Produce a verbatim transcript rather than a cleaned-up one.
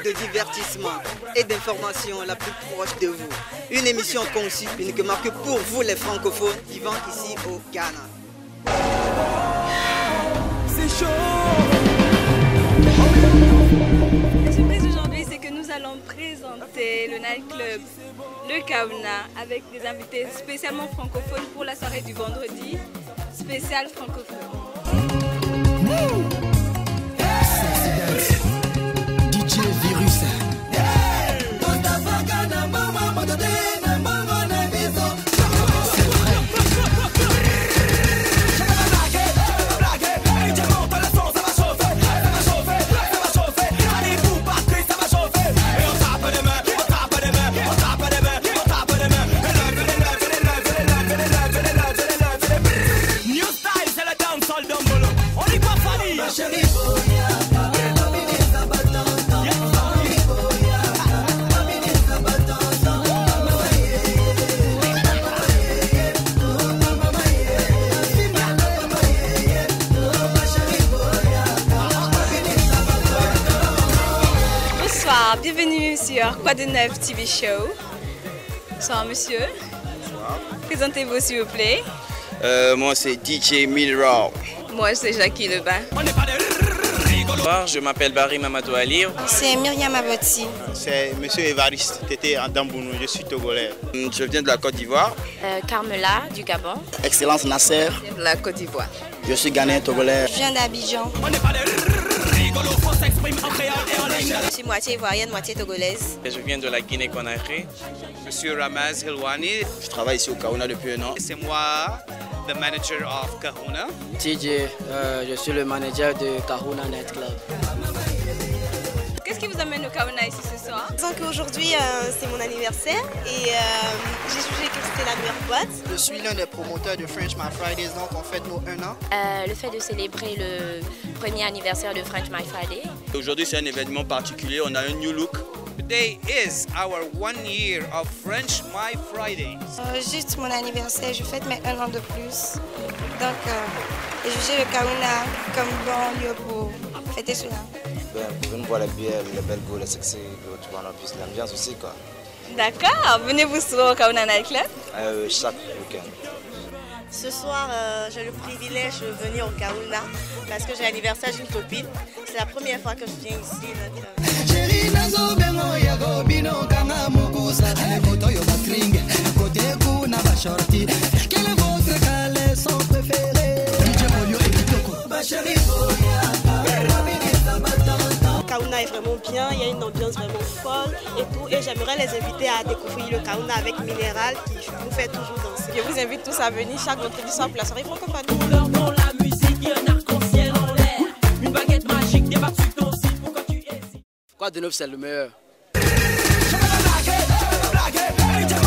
de divertissement et d'information la plus proche de vous. Une émission conçue uniquement que pour vous les francophones vivant ici au Ghana. C'est chaud. La surprise aujourd'hui, c'est que nous allons présenter le nightclub Le Kaouna avec des invités spécialement francophones pour la soirée du vendredi, spécial francophone. D J Virus. Bienvenue sur Quoi de Neuf T V Show. Bonsoir monsieur. Bonsoir. Présentez-vous s'il vous plaît. Euh, moi c'est D J Milraw. Moi c'est Jackie Lebas. Bonsoir, je m'appelle Barry Mamadou Ali. C'est Myriam Aboti. C'est monsieur Évariste Tété en Dambounou, je suis togolais. Je viens de la Côte d'Ivoire. Euh, Carmela du Gabon. Excellence Nasser. De la Côte d'Ivoire. Je suis ghanéen togolais. Je viens d'Abidjan. Je suis moitié ivoirienne, moitié togolaise. Je viens de la Guinée-Conakry. Je suis Ramaz Hilwani. Je travaille ici au Kaouna depuis un an. C'est moi, le manager of Kaouna. T J, euh, je suis le manager de Kaouna Night Club. Qu'est-ce qui vous amène au Kaouna ici ce soir? Disons qu'aujourd'hui euh, c'est mon anniversaire et euh, j'ai jugé que c'était la meilleure boîte. Je suis l'un des promoteurs de French My Fridays, donc on fête nos un an. Euh, le fait de célébrer le premier anniversaire de French My Friday. Aujourd'hui c'est un événement particulier, on a un new look. Today is our one year of French My Friday. Euh, juste mon anniversaire, je fête mes un an de plus. Donc euh, j'ai jugé le Kaouna comme bon lieu pour fêter cela. Ben, vous venez voir les bières, les belles go, les sexy go, tu vois, en plus l'ambiance aussi quoi. D'accord, venez-vous souvent au Kaouna Night Club? Euh, chaque week-end. Ce soir euh, j'ai le privilège de venir au Kaouna parce que j'ai l'anniversaire d'une copine. C'est la première fois que je viens ici. Donc, euh... Kaouna est vraiment bien, il y a une ambiance vraiment folle et tout. Et j'aimerais les inviter à découvrir le Kaouna avec Minéral qui nous fait toujours danser. Je vous invite tous à venir chaque vendredi soir pour la soirée francophone. Dans la musique, il y a un arc-en-ciel en l'air. Une baguette magique débarque sur ton site. Pourquoi tu es ici? Quoi de neuf, c'est le meilleur.